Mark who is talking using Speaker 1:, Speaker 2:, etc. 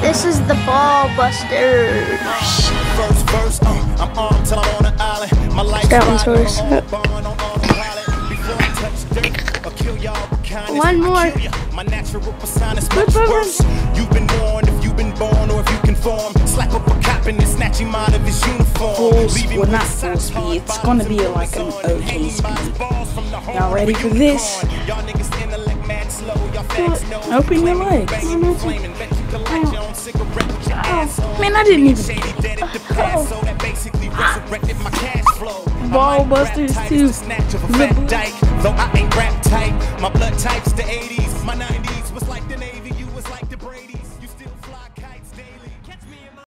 Speaker 1: This is the Ball Busters.
Speaker 2: First verse, I'm armed till I'm on an island. My life
Speaker 1: That one's worse. One more.
Speaker 2: My natural persona is much worse. You've been warned if you've been born or if you conform. Slap up a cop and then snatch him out of his uniform.
Speaker 3: Well, not full speed. It's gonna be like an okay speed. Y'all ready for this? Open your legs. Man, I didn't even. Ball Busters 2.
Speaker 2: Though I ain't rap tight, my blood type's the 80s, my 90s.